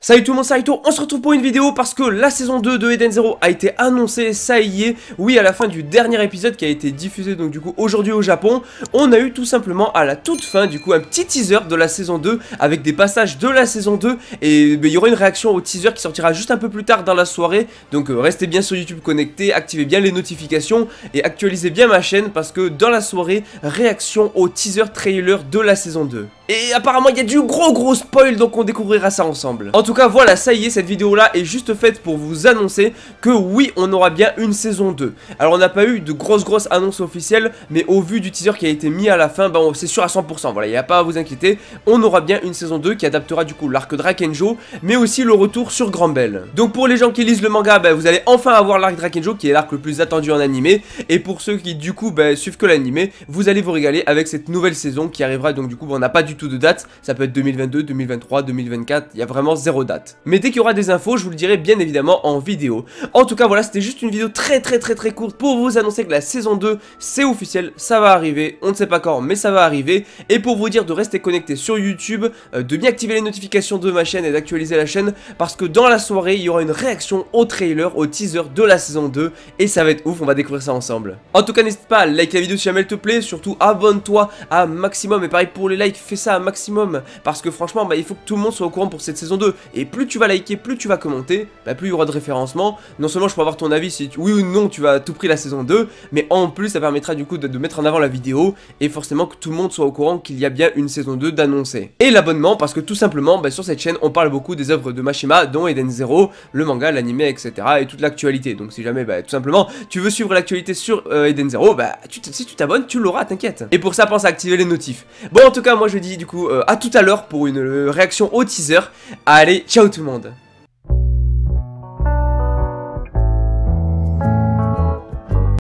Salut tout le monde, c'est Raito, on se retrouve pour une vidéo parce que la saison 2 de Eden Zero a été annoncée, ça y est. Oui, à la fin du dernier épisode qui a été diffusé donc du coup aujourd'hui au Japon, on a eu tout simplement à la toute fin du coup un petit teaser de la saison 2 avec des passages de la saison 2 et il y aura une réaction au teaser qui sortira juste un peu plus tard dans la soirée. Donc restez bien sur YouTube connectés, activez bien les notifications et actualisez bien ma chaîne parce que dans la soirée, réaction au teaser trailer de la saison 2. Et apparemment il y a du gros spoil, donc on découvrira ça ensemble. En tout cas voilà, ça y est, cette vidéo là est juste faite pour vous annoncer que oui, on aura bien une saison 2. Alors on n'a pas eu de grosses annonces officielles, mais au vu du teaser qui a été mis à la fin, bah c'est sûr à 100%, voilà, il n'y a pas à vous inquiéter. On aura bien une saison 2 qui adaptera du coup l'arc Drakenjo, mais aussi le retour sur Grand Bell. Donc pour les gens qui lisent le manga, bah, vous allez enfin avoir l'arc Drakenjo qui est l'arc le plus attendu en animé. Et pour ceux qui du coup suivent que l'animé, vous allez vous régaler avec cette nouvelle saison qui arrivera. Donc du coup on n'a pas du tout de date, ça peut être 2022, 2023, 2024, il y a vraiment zéro date. Mais dès qu'il y aura des infos, je vous le dirai bien évidemment en vidéo. En tout cas voilà, c'était juste une vidéo très courte pour vous annoncer que la saison 2 c'est officiel, ça va arriver, on ne sait pas quand mais ça va arriver. Et pour vous dire de rester connecté sur YouTube, de bien activer les notifications de ma chaîne et d'actualiser la chaîne, parce que dans la soirée il y aura une réaction au trailer, au teaser de la saison 2 et ça va être ouf, on va découvrir ça ensemble. En tout cas n'hésite pas à liker la vidéo si jamais elle te plaît, surtout abonne-toi à maximum et pareil pour les likes, fais ça à maximum parce que franchement il faut que tout le monde soit au courant pour cette saison 2 et plus tu vas liker, plus tu vas commenter, plus il y aura de référencement. Non seulement je peux avoir ton avis si oui ou non tu vas à tout prix la saison 2, mais en plus ça permettra du coup de mettre en avant la vidéo et forcément que tout le monde soit au courant qu'il y a bien une saison 2 d'annoncer. Et l'abonnement parce que tout simplement sur cette chaîne on parle beaucoup des œuvres de Mashima dont Eden Zero, le manga, l'anime, etc. et toute l'actualité. Donc si jamais tout simplement tu veux suivre l'actualité sur Eden Zero, si tu t'abonnes tu l'auras, t'inquiète. Et pour ça pense à activer les notifs. Bon en tout cas moi je dis du coup à tout à l'heure pour une réaction au teaser. Allez, ciao tout le monde.